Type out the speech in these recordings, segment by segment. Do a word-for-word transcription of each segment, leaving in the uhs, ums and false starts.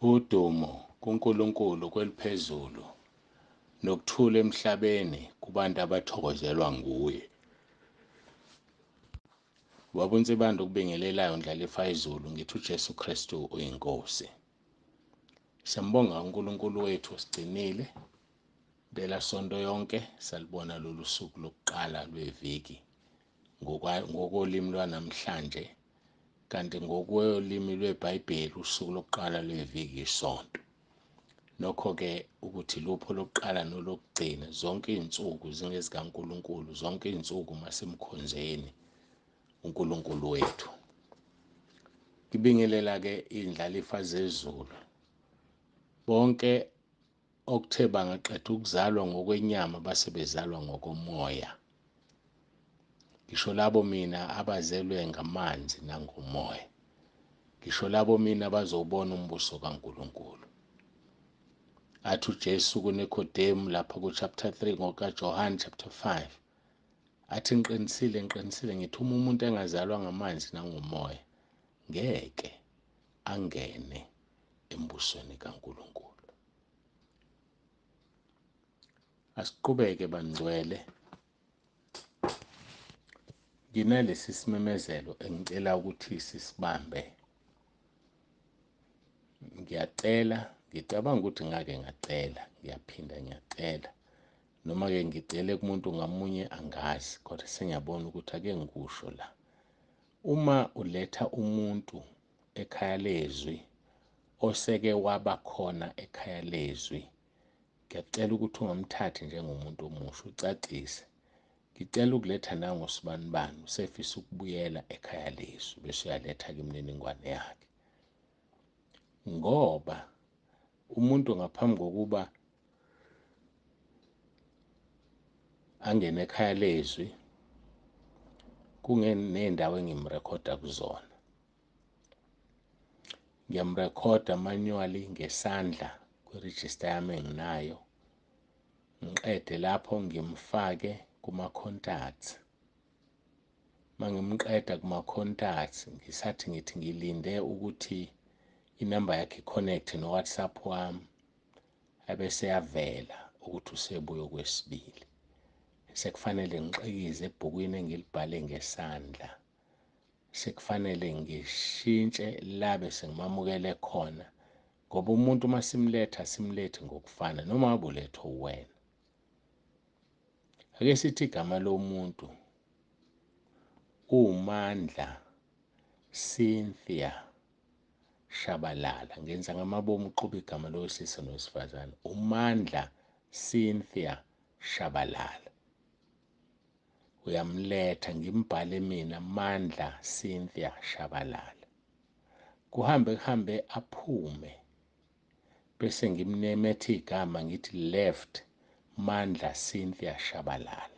Udumo kuNkulunkulu kweliphezulu nokuthula emhlabeni kubantu abathokozelwa nguye. Wabonse bantu kubingelelayo ndlalifa izulu ngithi uJesu Kristu uyinkosi. Siyambonga uNkulunkulu wethu sigcinile bela sonto yonke salibona lolu suku lokuqala lweviki ngokolimi lwanamhlanje kanti ngokolimi lweBhayibheli usuku lokuqala lweviki isonto. Nokho-ke ukuthi lupho lokuqala nolokugcina zonke izinsuku zingezikaNkulunkulu, zonke izinsuku masemkhonzeni uNkulunkulu wethu. Ngibingelela-ke indlalifa zezulu bonke okuthe bangaqeda ukuzalwa ngokwenyama base bezalwa ngokomoya. Ngisho labo mina abazelwe ngamanzi nangomoya. Ngisho labo mina bazobona umbuso kaNkulunkulu. Athi uJesu kuNikodemu lapha ku-chapter three ngokaJohane chapter five. Athi ngiqinisile ngiqinisile ngithi uma umuntu engazalwa ngamanzi nangomoya ngeke angene embusweni kaNkulunkulu. Asiqhubeke bangcwele. Nginalesi simemezelo engicela ukuthi sisibambe. Ngiyacela, ngicabanga ukuthi ngake ngacela, ngiyaphinda ngiyacela. Noma-ke ngicele kumuntu ngamunye angazi, kodwa sengiyabona ukuthi ake ngikusho la. Uma uletha umuntu ekhaya lezwi, oseke waba khona ekhaya lezwi, ngiyacela ukuthi ungamthathi njengomuntu omusha, ucacise. Ngicela ukuletha nangosibanibani usefisa ukubuyela ekhaya lezwi bese uyaletha imininingwane yakhe. Ngoba umuntu ngaphambi kokuba angene ekhaya lezwi kungenendawo engimrekhoda kuzona. Ngiyamrekhoda manually ngesandla kwiregister yami enginayo. Ngiqede lapho ngimfake kuma-contacts. Mangimqeda kuma-contacts ngisathi ngithi ngilinde ukuthi inamba yakhe i-connect no-WhatsApp wami abese yavela ukuthi usebuya okwesibili. Sekufanele ngixikize ebhukwini engilibhale ngesandla. Sekufanele ngishintshe la bese ngimamukele khona ngoba umuntu masimletha simlethe ngokufana noma ngabe ulethwa uwena. Ake sithi igama lomuntu uMandla Cynthia Shabalala. Ngenza ngamabomu uqhubha igama lowesilisa nowesifazane. uMandla Cynthia Shabalala. Uyamletha ngimbhale mina Mandla Cynthia Shabalala. Kuhambe kuhambe aphume bese ngimnemethe igama ngithi left Mandla Cynthia Shabalala.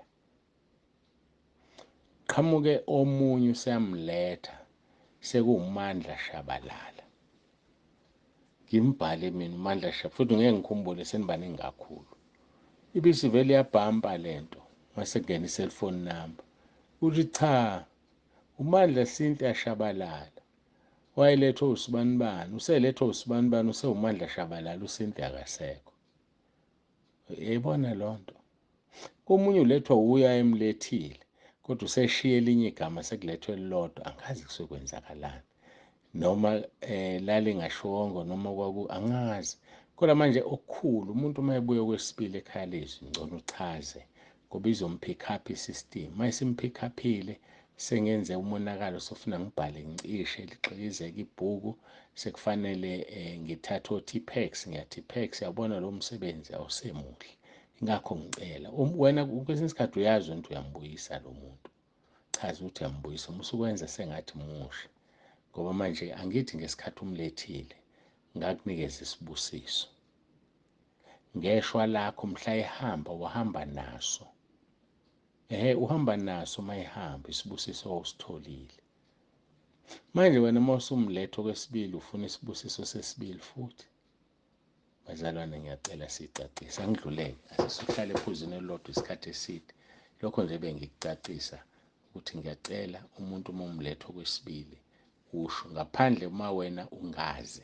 Qhamuke omunye useyamletha sekuwuMandla Shabalala. Ngimbhale mina uMandla Shabalala futhi ngeke ngikhumbule senibaningi kakhulu. Ibisivele yabhampa lento mase kungena i-cellphone number. Uthi cha uMandla Cynthia Shabalala wayelethwa usibanibani, uselethwa usibanibani, usewuMandla Shabalala, uCynthia akasekho. Yayibona lonto. Komunye ulethwa uya emlethile kodwa useshiya elinye igama sekulethwe elilodwa angazi kusokwenzakalani. Noma eh lalingashongo noma kwaku angazi. Kodwa manje okukhulu umuntu mayebuya okwesibili ekhaya lezwi ngcono uchaze ngoba izompick up isystem. Mayisimpick upile sengenze umonakalo sofuna ngibhale ngicishe lixikizeke ibhuku sekufanele ngithathe o-T-Pex ngiyathi Pex yabona lo msebenzi awusemuhle. Ingakho ngicela wena kwesinye isikhathi uyazi ukuthi uyambuyisa lo muntu. Chaza ukuthi uyambuyisa musukwenza sengathi musha. Ngoba manje angithi ngesikhathi umlethile ngakunikeza isibusiso. Ngeshwa lakho mhla ehamba wahamba naso. Ehe uhamba naso mayihamba isibusiso ositholile. Manje wena mawusumletho kwesibili ufuna isibusiso sesibili futhi. Bazalwane ngiyacela sicacise angidluleke asisuhlale ephuzini elilodwa isikhathi eside. Lokho nje bengikucacisa ukuthi ngiyacela umuntu uma umletho kwesibili usho ngaphandle uma wena ungazi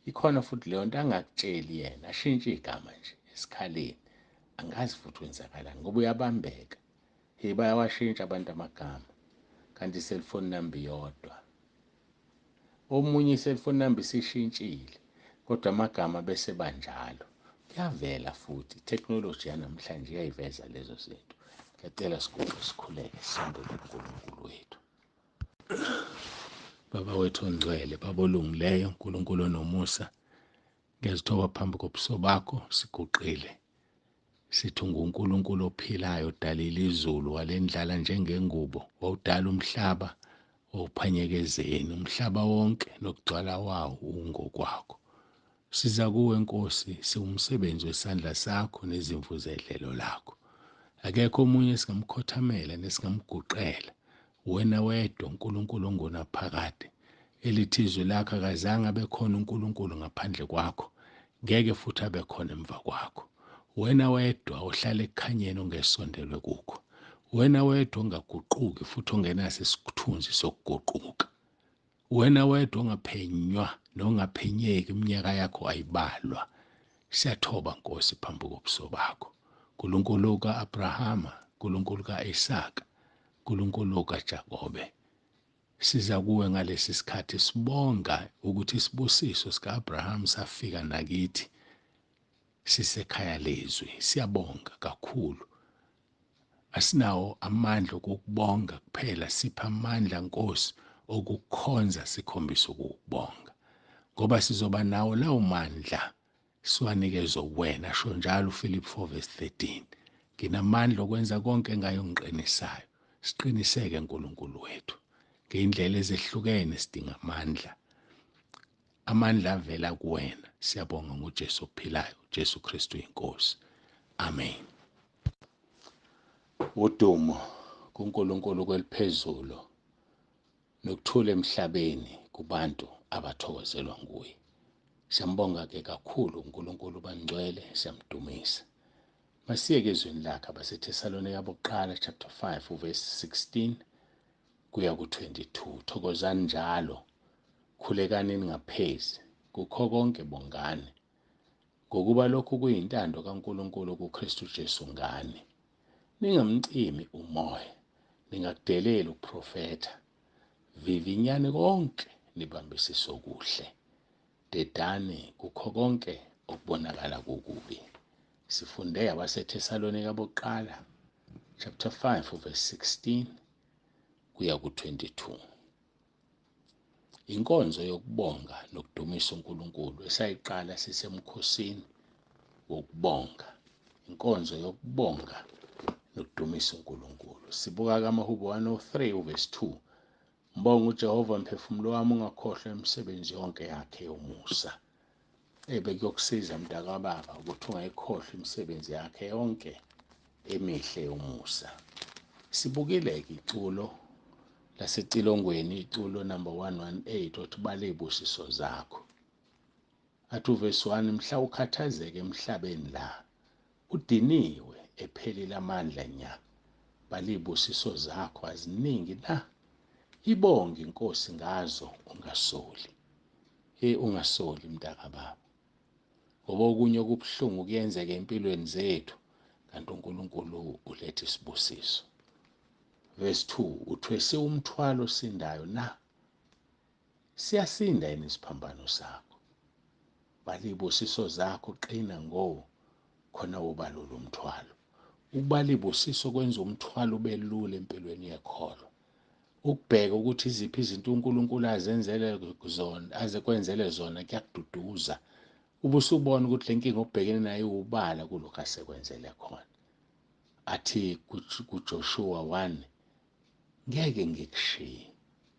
ikhona futhi leyo nto angakutsheli yena, ashintshe igama nje esikhaleni. Angazi futhi wenzakalani ngoba uyabambeka. Hey, bayawashintsha abantu amagama kanti i-cellphone number iyodwa. Omunye i-cellphone number isishintshile kodwa amagama bese banjalo. Kuyavela futhi i-technology yanamhlanje iyayiveza lezo zinto. Ngiyacela sikhuleke sikhuleke sisondele kuNkulunkulu wethu. Baba wethu ongcwele, Baba olungileyo, uNkulunkulu onomusa, ngiyazithoba phambi kobuso bakho siguqile. Sithi unguNkulunkulu ophilayo, udalile izulu walendlala njengengubo, wawudala umhlaba wawuphanyekezeni, umhlaba wonke nokugcwala wawo ungokwakho. Siza kuwe Nkosi, siwumsebenzi wesandla sakho nezimvu zedlelo lakho. Akekho omunye esingamkhothamela nesingamguqela, wena wedwa uNkulunkulu ongunaphakade. Elithi izwi lakho akazange abe khona uNkulunkulu ngaphandle kwakho, ngeke futhi abe khona emva kwakho. Wena wedwa ohlala ekukhanyeni ongesondelwe kukho. Wena wedwa ongaguquki futhi ongenaso isithunzi sokuguquka. Wena wedwa ongaphenywa nongaphenyeki, iminyaka yakho ayibalwa. Siyathoba Nkosi phambi kobuso bakho. Nkulunkulu ka-Abrahama, Nkulunkulu ka-Isaka, Nkulunkulu kaJakobe. Siza kuwe ngalesi sikhathi sibonga ukuthi isibusiso sika-Abrahama safika nakithi. Sisekhaya lezwi, siyabonga kakhulu. Asinawo amandla okukubonga kuphela, sipha amandla Nkosi okukhonza sikhombisa ukukubonga. Ngoba sizoba nawo lawo mandla siwanikezwe wena, sho njalo uFilip four verse thirteen. Nginamandla okwenza konke ngayongiqinisayo. Siqiniseke Nkulunkulu wethu. Ngey'ndlela ezehlukene sidinga amandla. Amandla avela kuwena. Siyabonga ngoJesu ophilayo, uJesu Kristu inkosi. Amen. Udumo kuNkulunkulu kweliphezulu nokuthula emhlabeni kubantu abathokozelwa nguye. Siyambonga-ke kakhulu uNkulunkulu bangcwele, siyamdumisa. Masiyeke ezweni lakhe abaseThesalonika bokuqala chapter five verse sixteen kuya ku-twenty-two. Thokozani njalo, khulekani ningaphezi, kukho konke bongani, ngokuba lokhu kuyintando kaNkulunkulu kuKristu Jesu ngani. Ningamcimi umoya, ningakudeleli ukuprofetha, vivinyani konke, nibambisise okuhle, dedani kukho konke okubonakala kukubi. Sifunde abaseThesalonika bokuqala chapter five verse sixteen kuya ku-twenty-two. Inkonzo yokubonga nokudumisa uNkulunkulu esayiqala sisemkhosini wokubonga. Inkonzo yokubonga nokudumisa uNkulunkulu. Sibuka kaMahubo one oh three verse two. Mbonga uJehova mphefumulo wami, ungakhohlwa imisebenzi yonke yakhe yomusa. Ebe kuyokusiza mntakababa ukuthi ungayikhohlwa imisebenzi yakhe yonke emihle yomusa. Sibukile-ke iculo lasecilongweni, iculo number one one eight, othi bale ibusiso zakho. Athi uverse one, mhla ukhathazeke emhlabeni la, udiniwe ephelile amandla nya, bale ibusiso zakho aziningi la. Ibonge inkosi ngazo, ungasoli. Hey, ungasoli mntakababa, ngoba okunye okubuhlungu kuyenzeka empilweni zethu kanti uNkulunkulu uletha isibusiso. Verse two, uthwese umthwalo osindayo na, siyasinda yini isiphambano sakho. Bala ibusiso zakho, qina ngo khona ubalula umthwalo. Ukubala ibusiso kwenza umthwalo ube lula empilweni yekholo. Ukubheka ukuthi iziphi izinto uNkulunkulu azenzele zona, aze kwenzele zona, kuyakududuza. Ubusubona ukuthi le nkinga obhekene nayo ubala kulokho asekwenzele khona. Athi kuJoshua one, ngeke ngikushiye,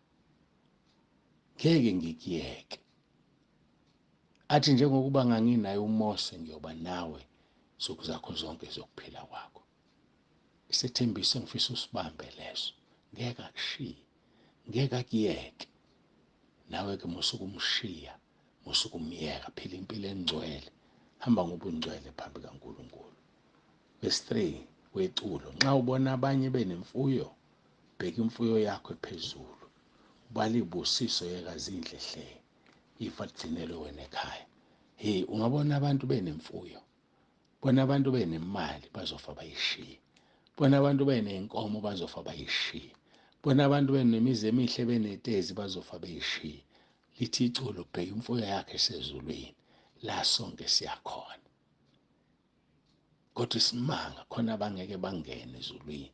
ngeke ngikuyeke. Athi njengokuba nganginayo uMose ngiyoba nawe nsuku zakho zonke zokuphila kwakho. Isethembiso engifisa usibambe leso. Ngeke akushiye, ngeke akuyeke. Nawe-ke musuku umshiya, musuku umyeka, phila impilo engcwele, hamba ngobungcwele phambi kaNkulunkulu. Verse three weculo, nxa ubona abanye benemfuyo, bheka imfuyo yakho ephezulu, ubala ibusiso yeka zindle hle. ifa ligcinelwe wena ekhaya. Hey, ungabona abantu benemfuyo, bona abantu benemali bazofa bayishiye, bona abantu benenkomo bazofa bayishiye, bona abantu benemizi emihle benetezi bazofa bayishiye. Lithi iculo, bheka imfuyo yakhe esezulwini, la sonke siyakhona. Kodwa isimanga khona abangeke bangene ezulwini.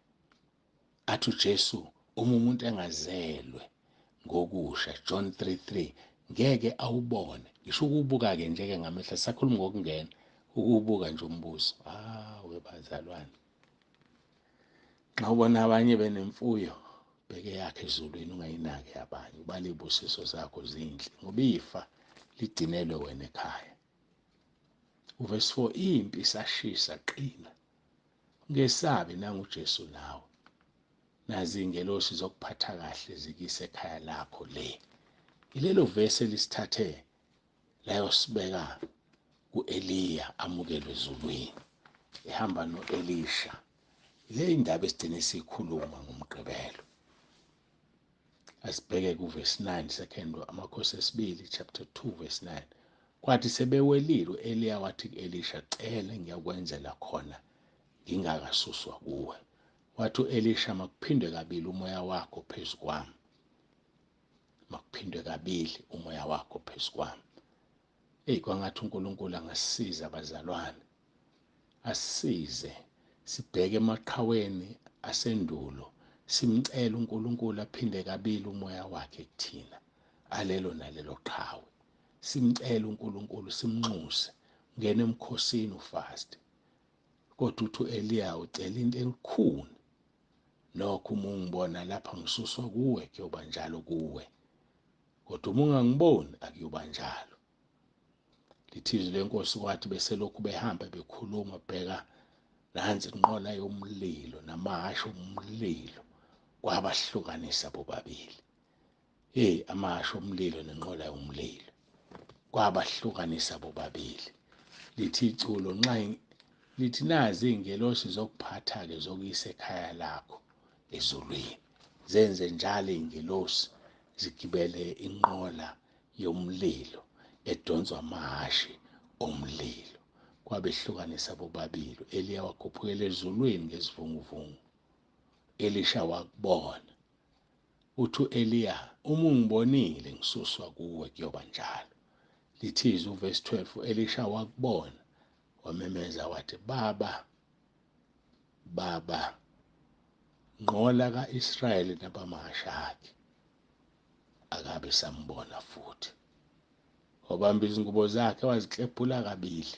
Athi uJesu, uma umuntu engazelwe ngokusha, John three three, ngeke awubone. Ngisho ukubuka-ke njeke ngamehlo, sakhuluma ngokungena, ukubuka nje umbuso. Hawe bazalwane, nxa ubona abanye benemfuyo, bheke yakhe ezulwini, ungayinaki abanye, ubale ibusiso zakho zinhle, ngoba ifa ligcinelwe wena ekhaya. Uvesi four, impi isashisa, qina, ungesabi, nanga uJesu nawe. Nazi ingelosi zokuphatha kahle zikise ekhaya lakho le. Ilelo vesi elisithathe layosibeka ku-Eliya amukelwe ezulwini, ehamba no-Elisha. Le indaba esigcine siyikhuluma ngomgqibelo. Asibheke kuvesi nine, second Amakhosi esibili, chapter two, verse nine. Kwathi sebewelile u-Eliya wathi ku-Elisha, cela ngiyakwenzela khona ngingakasuswa kuwe. Wathi u-Elisha, makuphindwe kabili umoya wakho phezu kwami. Makuphindwe kabili umoya wakho phezu kwami. Eyi, kwangathi uNkulunkulu angasisiza abazalwane. Asisize sibheke emaqhaweni asendulo, simcela uNkulunkulu aphinde kabili umoya wakhe kuthina, alelo nalelo qhawe. Simcela uNkulunkulu, simnxuse, ngene emkhosini ufast. Kodwa uthi u-Eliya ucela into elikhulu, nokho uma ungibona lapha ngisuswa kuwe, kuyoba njalo kuwe. Kodwa uma ungangiboni, akuyoba njalo. Lithi izwi lenkosi kwathi beselokhu behamba bekhuluma, bheka nansi inqola yomlilo namahashe omlilo kwabahlukanisa bobabili. Hey, amahashe omlilo nenqola yomlilo kwabahlukanisa bobabili. Lithi iculo nxa lithi nazi ingelosi zokuphatha-ke zokuyisa ekhaya lakho ezulwini. Zenze njalo ingelosi zigibele inqola yomlilo edonswa amahashe omlilo kwabehlukanisa bobabili. Eliya wakhuphukela ezulwini ngesivunguvungu, Elisha wakubona. Uthi u-Eliya, uma ungibonile ngisuswa kuwe, kuyoba njalo. Lithi izwi uvesi twelve, u-Elisha wakubona, wamemeza wathi, baba, baba, nqola ka-Israyeli nabamahashe akhe. Akabe sambona futhi. Wabamba izingubo zakhe waziklephula kabili.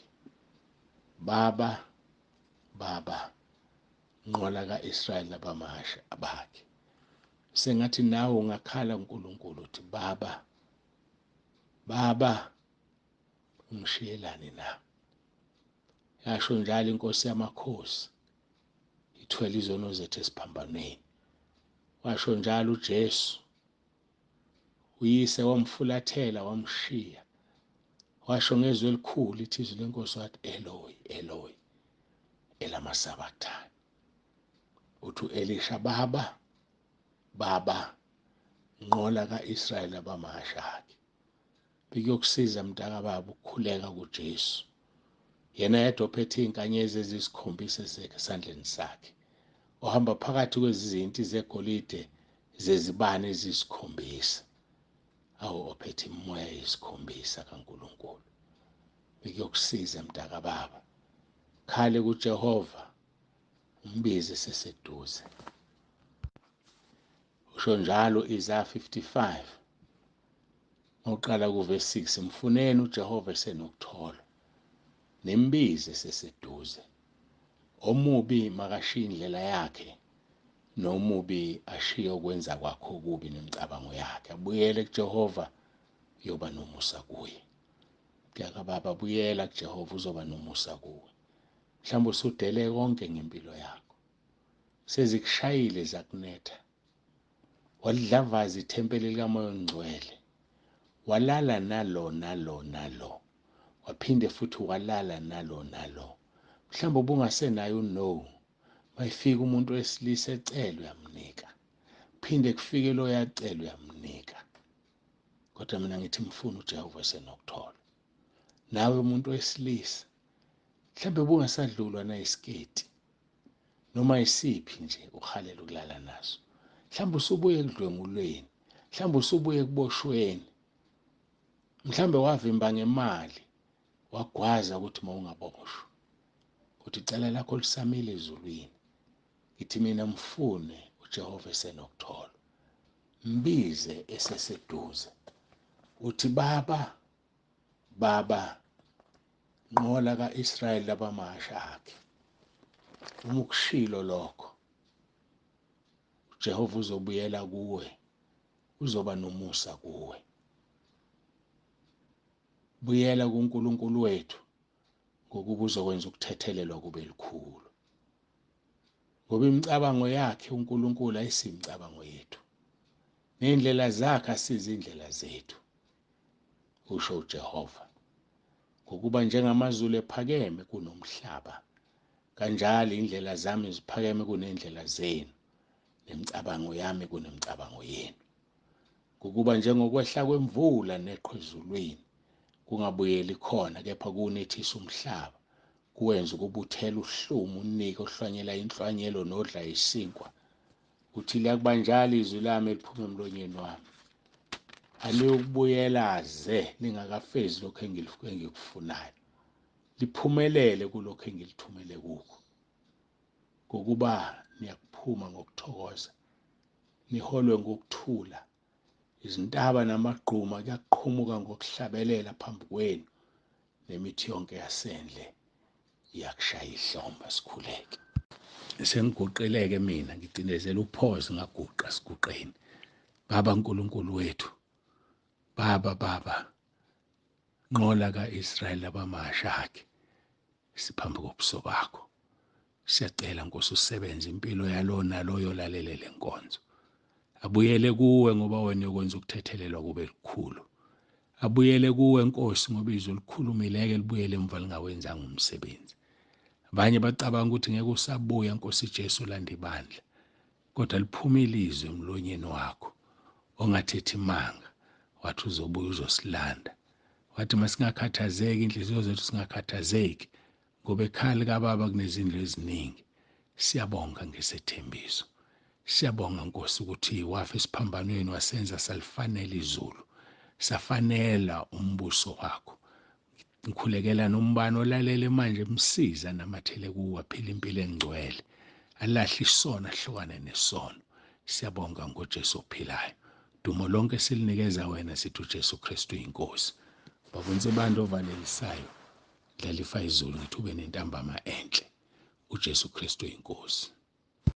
Baba, baba, nqola ka-Israyeli nabamahashe abakhe. Sengathi nawe ungakhala uNkulunkulu uthi, baba, baba, ungishiyelani na? Yasho njalo inkosi yamakhosi, ithwele izono zethu esiphambanweni. Washo njalo uJesu, uyise wamfulathela wamshiya. Washo ngezwi elikhulu, lithi izwi lenkosi wathi, Eloi, Eloi, elama sabachthani. Uthi u-Elisha, baba, baba, nqola ka-Israyeli abamahashe akhe. Bekuyokusiza mntaka baba ukukhuleka kuJesu, yena yedwa ophethe izinkanyezi eziyisikhombisa esandleni sakhe, ohamba phakathi kwezizinti zegolide zezibane eziyisikhombisa. Awu, ophethe imimoya eyisikhombisa kaNkulunkulu. Bekuyokusiza mntaka baba, khale kuJehova, umbize seseduze. Usho njalo Isaiah fifty-five, ngoqala kuvesi six, mfuneni uJehova esenokuthola, nembize seseduze. Omubi makashiye indlela yakhe, nomubi ashiye ukwenza kwakho okubi nemicabango yakhe. Abuyele kuJehova, uyoba nomusa kuye. Mntaka baba, buyela kuJehova, uzoba nomusa kuwe. Mhlawumbe usudele konke ngempilo yakho, sezikushayile zakunetha, walidlavaza ithempeli likaMoya oNgcwele, walala nalo nalo nalo, waphinde futhi walala nalo nalo. Mhlawumbe ubungasenayo uno, mayifika umuntu wesilisa ecela uyamnika, phinde kufike lo yacela uyamnika. kodwa mina ngithi mfuna uJehova esenokuthola. Nawe umuntu wesilisa, mhlawumbe bungasadlulwa nayisiketi noma isiphi nje uhalela ukulala naso. Mhlawumbe usubuye ekudlwengulweni, mhlawumbe usubuye ekuboshweni, mhlawumbe wavimba ngemali, wagwaza ukuthi mawungaboshwa. Uthi icala lakho lisamile ezulwini. Ngithi mina mfune uJehova esenokuthola. Mbize eseseduze. Uthi baba, baba, nqola ka-Israyeli labamasha akhe. Uma ukushilo lokho, uJehova uzobuyela kuwe, uzoba nomusa kuwe. Buyela kuNkulunkulu wethu ngokuba uzokwenza ukuthethelelwa kube likhulu. Ngoba imicabango yakhe uNkulunkulu ayisimicabango yethu, nendlela zakhe asizindlela zethu, usho uJehova. Ngokuba njengamazulu ephakeme kunomhlaba, kanjalo indlela zami ziphakeme kunendlela zenu, nemicabango yami kunemicabango yenu. Ngokuba njengokwehla kwemvula neqhwa ezulwini kungabuyeli khona, kepha kunethisa umhlaba, kuwenza ukuba uthele uhluma, unike ohlwanyela inhlwanyelo nodla isinkwa. Uthi liyakubanjalo izwi lami eliphuma emlonyeni wami, aliyokubuyela ze lingakafezi lokho engikufunayo, liphumelele kulokho engilithumele kukho. Ngokuba niyakuphuma ngokuthokoza, niholwe ngokuthula, izintaba namagquma kuyaqhumuka ngokuhlabelela phambi kwenu, nemithi yonke yasendle iyakushaya ihlomba. Sikhuleke. Sengiguqileke mina, ngicindezela uphoze ngaguqa siguqeni. Baba uNkulunkulu wethu, baba baba, nqola ka-Israyeli abamasha akhe, siphambi kobuso bakho. Siyacela Nkosi usebenze impilo yalo naloyo lalela le nkonzo. Abuyele kuwe ngoba wena ukwenza ukuthethelelwa kube likhulu. Abuyele kuwe Nkosi ngoba izwi likhulumileke libuyele emva lingawenzanga umsebenzi. Abanye bacabanga ukuthi ngeke usabuya Nkosi Jesu landa ibandla, kodwa liphumile izwi emlonyeni wakho ongathethi imanga, wathi uzobuya uzosilanda. Wathi masingakhathazeki, inhliziyo zethu singakhathazeki, ngoba ekhaya likaBaba kunezindlu eziningi. Siyabonga ngesethembiso. Siyabonga Nkosi ukuthi wafa esiphambanweni wasenza salifanele izulu, safanela umbuso wakho. Ngikhulekela nombani olalele manje msiza namathele kuwe aphila impilo engcwele, alahle isono ahlukane nesono. Siyabonga ngoJesu ophilayo. Dumo lonke silinikeza wena, sithi uJesu Kristu inkosi. Babonise abantu ovalelisayo, dlala ifa izulu ngithi ube nentambama enhle. uJesu Kristu inkosi.